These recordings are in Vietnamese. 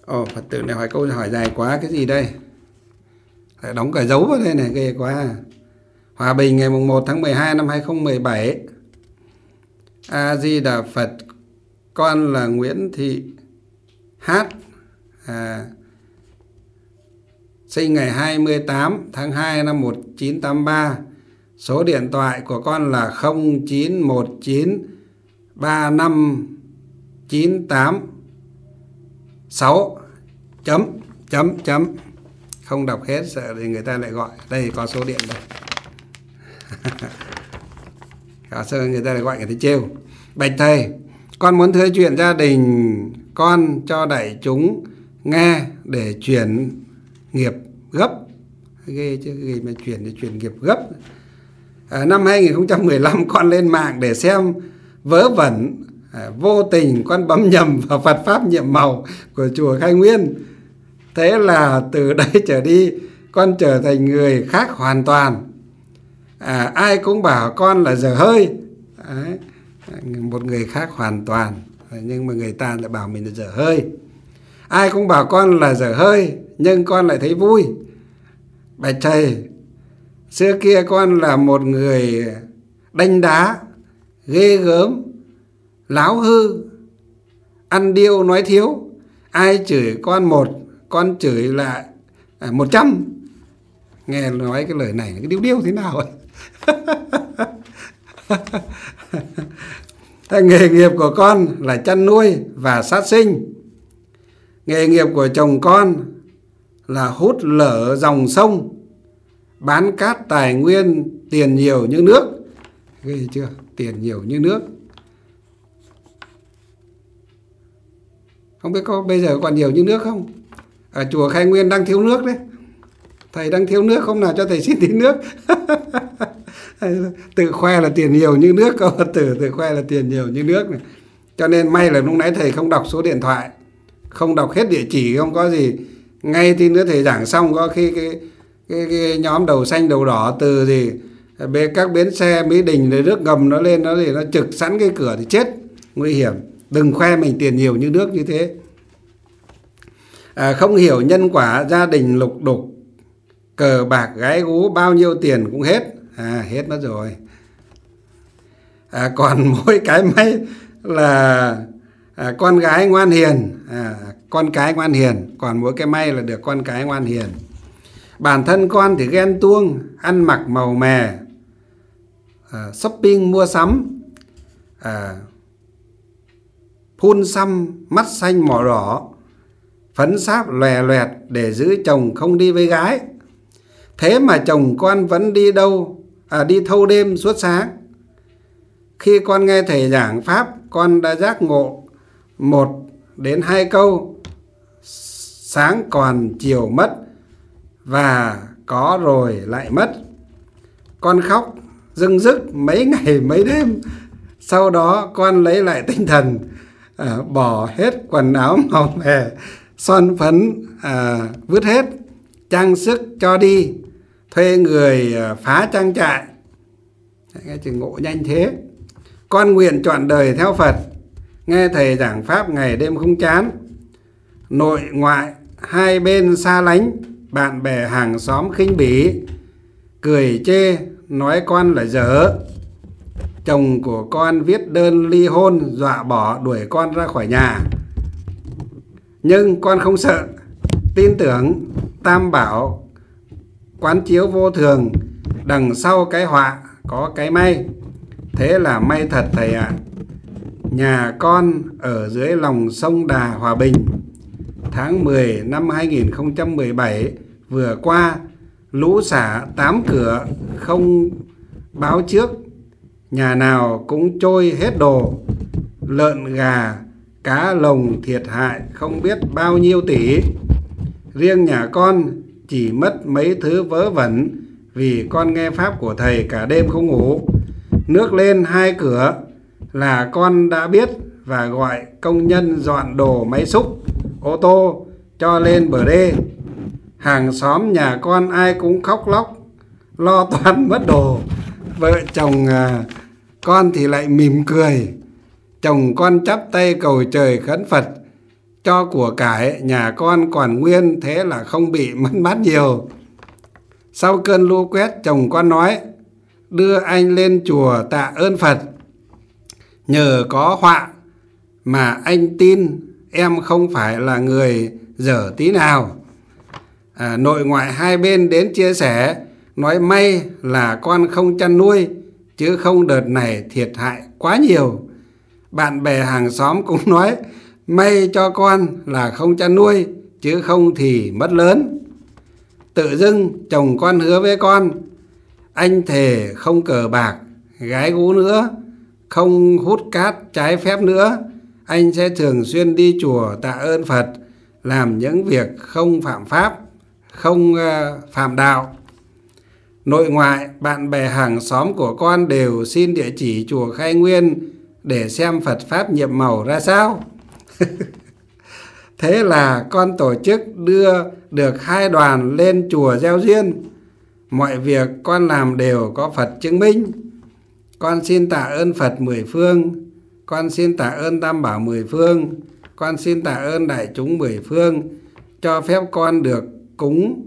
Ồ, Phật tử này hỏi câu hỏi dài quá, cái gì đây? Lại đóng cả dấu vào đây này, ghê quá. Hòa Bình ngày 1 tháng 12 năm 2017. A Di Đà Phật. Con là Nguyễn Thị Hát, sinh ngày 28 tháng 2 năm 1983. Số điện thoại của con là 0919 35986 chấm. Không đọc hết sợ thì người ta lại gọi. Đây có số điện đây. Sợ người ta lại gọi, người ta trêu. Bạch thầy, con muốn thưa chuyện gia đình con cho đại chúng nghe để chuyển nghiệp gấp. Ghê chứ, gì mà chuyển nghiệp gấp. Năm 2015 con lên mạng để xem vớ vẩn, vô tình con bấm nhầm vào Phật Pháp nhiệm màu của chùa Khai Nguyên. Thế là từ đây trở đi con trở thành người khác hoàn toàn. Ai cũng bảo con là dở hơi. Đấy, một người khác hoàn toàn, nhưng mà người ta lại bảo mình là dở hơi. Ai cũng bảo con là dở hơi, nhưng con lại thấy vui. Bạch thầy, xưa kia con là một người đanh đá, ghê gớm, láo hư, ăn điêu nói thiếu. Ai chửi con một, con chửi lại 100. Nghe nói cái lời này, cái điêu thế nào ấy. Nghề nghiệp của con là chăn nuôi và sát sinh. Nghề nghiệp của chồng con là hút lở dòng sông, bán cát tài nguyên, tiền nhiều như nước. Ghê chưa? Tiền nhiều như nước. Không biết có bây giờ còn nhiều như nước không? Ở chùa Khai Nguyên đang thiếu nước đấy. Thầy đang thiếu nước, không nào cho thầy xin tí nước. Tự khoe là tiền nhiều như nước, có Phật tử tự khoe là tiền nhiều như nước này. Cho nên may là lúc nãy thầy không đọc số điện thoại, không đọc hết địa chỉ, không có gì. Ngay tí nữa thầy giảng xong có khi cái nhóm đầu xanh đầu đỏ từ gì các bến xe Mỹ Đình rồi nước ngầm nó lên, nó trực sẵn cái cửa thì chết, nguy hiểm. Đừng khoe mình tiền nhiều như nước như thế. Không hiểu nhân quả, gia đình lục đục, cờ bạc gái gú, bao nhiêu tiền cũng hết. Hết mất rồi. Còn mỗi cái may là con gái ngoan hiền, con cái ngoan hiền. Còn mỗi cái may là được con cái ngoan hiền. Bản thân con thì ghen tuông, ăn mặc màu mè, shopping mua sắm, phun xăm, mắt xanh mỏ đỏ, phấn sáp lòe loẹt để giữ chồng không đi với gái. Thế mà chồng con vẫn đi thâu đêm suốt sáng. Khi con nghe thầy giảng Pháp, con đã giác ngộ 1 đến 2 câu, sáng còn chiều mất, và có rồi lại mất. Con khóc rưng rức mấy ngày mấy đêm. Sau đó con lấy lại tinh thần, bỏ hết quần áo màu mè, son phấn vứt hết, trang sức cho đi, thuê người phá trang trại. Nghe chừng ngộ nhanh thế. Con nguyện trọn đời theo Phật, nghe thầy giảng Pháp ngày đêm không chán. Nội ngoại hai bên xa lánh, bạn bè hàng xóm khinh bỉ, cười chê nói con là dở. Chồng của con viết đơn ly hôn, dọa bỏ đuổi con ra khỏi nhà. Nhưng con không sợ, tin tưởng Tam Bảo quán chiếu vô thường, đằng sau cái họa có cái may. Thế là may thật thầy ạ. Nhà con ở dưới lòng sông Đà, Hòa Bình. Tháng 10 năm 2017 vừa qua, lũ xả 8 cửa không báo trước, nhà nào cũng trôi hết đồ. Lợn gà, cá lồng thiệt hại không biết bao nhiêu tỷ. Riêng nhà con chỉ mất mấy thứ vớ vẩn, vì con nghe Pháp của thầy cả đêm không ngủ. Nước lên 2 cửa là con đã biết và gọi công nhân dọn đồ máy xúc, ô tô cho lên bờ đê. Hàng xóm nhà con ai cũng khóc lóc, lo toan mất đồ. Vợ chồng con thì lại mỉm cười. Chồng con chắp tay cầu trời khấn Phật cho của cải nhà con còn nguyên, thế là không bị mất mát nhiều. Sau cơn lũ quét, chồng con nói: đưa anh lên chùa tạ ơn Phật, nhờ có họa mà anh tin em không phải là người dở tí nào. Nội ngoại hai bên đến chia sẻ, nói may là con không chăn nuôi, chứ không đợt này thiệt hại quá nhiều. Bạn bè hàng xóm cũng nói may cho con là không chăn nuôi, chứ không thì mất lớn. Tự dưng chồng con hứa với con: anh thề không cờ bạc, gái gú nữa, không hút cát trái phép nữa. Anh sẽ thường xuyên đi chùa tạ ơn Phật, làm những việc không phạm pháp, không phạm đạo. Nội ngoại, bạn bè hàng xóm của con đều xin địa chỉ chùa Khai Nguyên để xem Phật Pháp nhiệm màu ra sao. Thế là con tổ chức đưa được 2 đoàn lên chùa gieo duyên. Mọi việc con làm đều có Phật chứng minh. Con xin tạ ơn Phật 10 phương, con xin tạ ơn Tam Bảo 10 phương, con xin tạ ơn đại chúng 10 phương, cho phép con được cúng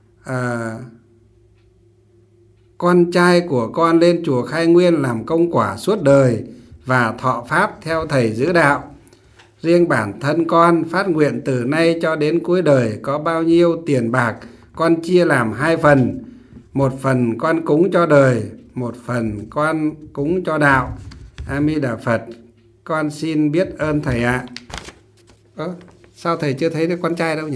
con trai của con lên chùa Khai Nguyên làm công quả suốt đời và thọ pháp theo thầy giữ đạo. Riêng bản thân con phát nguyện từ nay cho đến cuối đời có bao nhiêu tiền bạc con chia làm 2 phần. 1 phần con cúng cho đời, 1 phần con cúng cho đạo. A Di Đà Phật. Con xin biết ơn thầy ạ. Sao thầy chưa thấy con trai đâu nhỉ?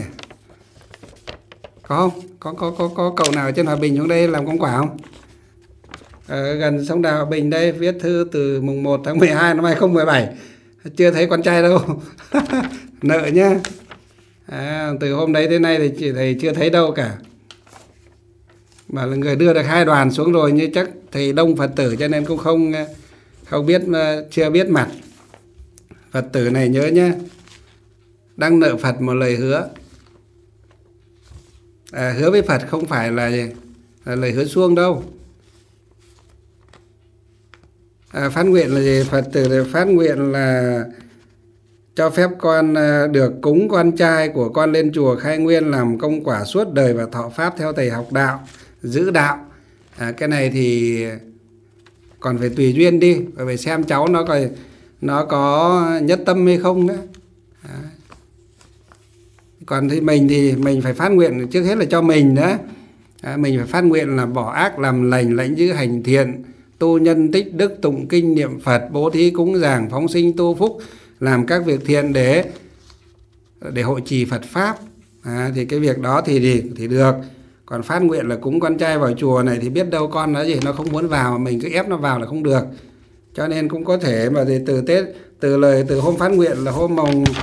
Có không? Có cậu nào ở trên Hòa Bình xuống đây làm công quả không? Ở gần sông Đà Hòa Bình đây, viết thư từ mùng 1 tháng 12 năm 2017. Chưa thấy con trai đâu. Nợ nhá. Từ hôm đấy đến nay thì thầy chưa thấy đâu cả. Mà là người đưa được 2 đoàn xuống rồi, như chắc thầy đông Phật tử cho nên cũng không biết, chưa biết mặt. Phật tử này nhớ nhé, đang nợ Phật một lời hứa. Hứa với Phật không phải là lời hứa suông đâu. Phát nguyện là gì? Phật tử phát nguyện là cho phép con được cúng con trai của con lên chùa Khai Nguyên làm công quả suốt đời và thọ pháp theo thầy học đạo, giữ đạo. Cái này thì còn phải tùy duyên đi, phải xem cháu nó có nhất tâm hay không nữa. Còn thì mình phải phát nguyện trước hết là cho mình đó. Mình phải phát nguyện là bỏ ác làm lành, lãnh giữ hành thiện, tu nhân tích đức, tụng kinh niệm Phật, bố thí cúng dường, phóng sinh tu phúc, làm các việc thiện để hội trì Phật pháp. Thì cái việc đó thì được. Còn phát nguyện là cúng con trai vào chùa này thì biết đâu con nó gì nó không muốn vào, mình cứ ép nó vào là không được. Cho nên cũng có thể mà từ hôm phát nguyện là hôm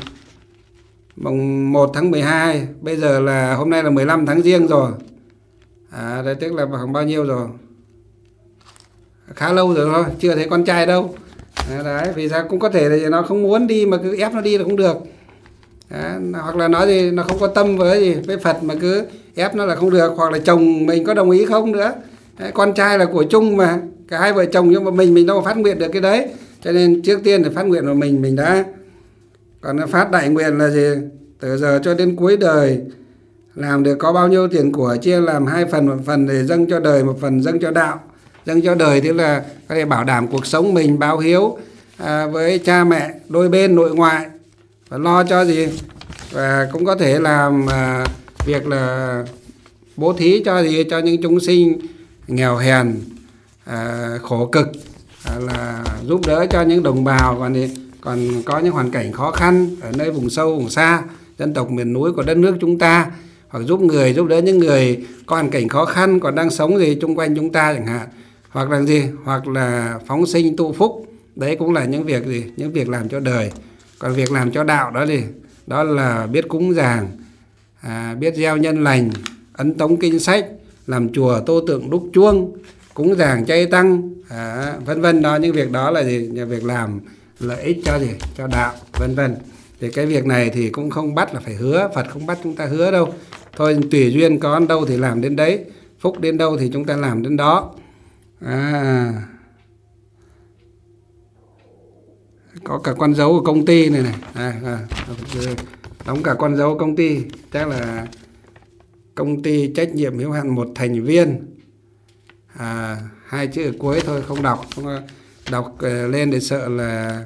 mùng 1 tháng 12, bây giờ là hôm nay là 15 tháng Giêng rồi. Đấy, tức là khoảng bao nhiêu rồi? Khá lâu rồi thôi, chưa thấy con trai đâu. Đấy, vì sao cũng có thể là nó không muốn đi mà cứ ép nó đi là không được. Hoặc là nó gì nó không có tâm với Phật mà cứ ép nó là không được, hoặc là chồng mình có đồng ý không nữa. Đấy, con trai là của chung mà, cả 2 vợ chồng, nhưng mà mình đâu phát nguyện được cái đấy. Cho nên trước tiên thì phát nguyện của mình đã. Còn phát đại nguyện là gì? Từ giờ cho đến cuối đời làm được có bao nhiêu tiền của chia làm 2 phần, 1 phần để dâng cho đời, 1 phần dâng cho đạo. Dâng cho đời tức là có thể bảo đảm cuộc sống mình, báo hiếu với cha mẹ đôi bên nội ngoại, và lo cho gì, và cũng có thể làm việc là bố thí cho những chúng sinh nghèo hèn, khổ cực, là giúp đỡ cho những đồng bào còn có những hoàn cảnh khó khăn ở nơi vùng sâu vùng xa, dân tộc miền núi của đất nước chúng ta, hoặc giúp đỡ những người có hoàn cảnh khó khăn còn đang sống chung quanh chúng ta chẳng hạn, hoặc là phóng sinh tu phúc. Đấy cũng là những việc làm cho đời. Còn việc làm cho đạo đó là biết cúng dường, biết gieo nhân lành, ấn tống kinh sách, làm chùa tô tượng đúc chuông, cúng dường chay tăng, vân vân. Đó, những việc đó là việc làm lợi ích cho đạo, vân vân. Thì cái việc này thì cũng không bắt là phải hứa, Phật không bắt chúng ta hứa đâu. Thôi tùy duyên, có đến đâu thì làm đến đấy, phúc đến đâu thì chúng ta làm đến đó. Có cả con dấu của công ty này. đóng cả con dấu công ty, chắc là công ty trách nhiệm hữu hạn một thành viên. Hai chữ ở cuối thôi, không đọc, đọc lên để sợ là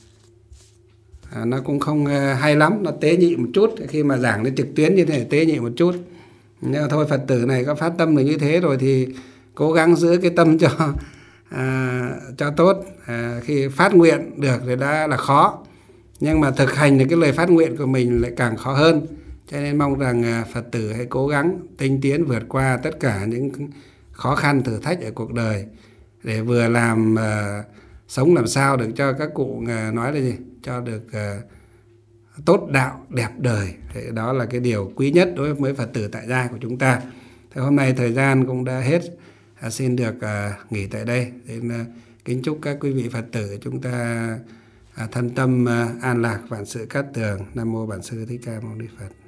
nó cũng không hay lắm, nó tế nhị một chút. Khi mà giảng lên trực tuyến như thế này tế nhị một chút, nhưng mà thôi, Phật tử này có phát tâm được như thế rồi thì cố gắng giữ cái tâm cho tốt. Khi phát nguyện được thì đã là khó, nhưng mà thực hành được cái lời phát nguyện của mình lại càng khó hơn. Cho nên mong rằng Phật tử hãy cố gắng tinh tiến vượt qua tất cả những khó khăn thử thách ở cuộc đời, để vừa làm sống làm sao được cho các cụ nói là gì, cho được tốt đạo đẹp đời. Thì đó là cái điều quý nhất đối với Phật tử tại gia của chúng ta. Thế hôm nay thời gian cũng đã hết, xin được nghỉ tại đây. Nên kính chúc các quý vị Phật tử chúng ta thân tâm an lạc, vạn sự cát tường. Nam mô Bản Sư Thích Ca Mâu Ni Phật.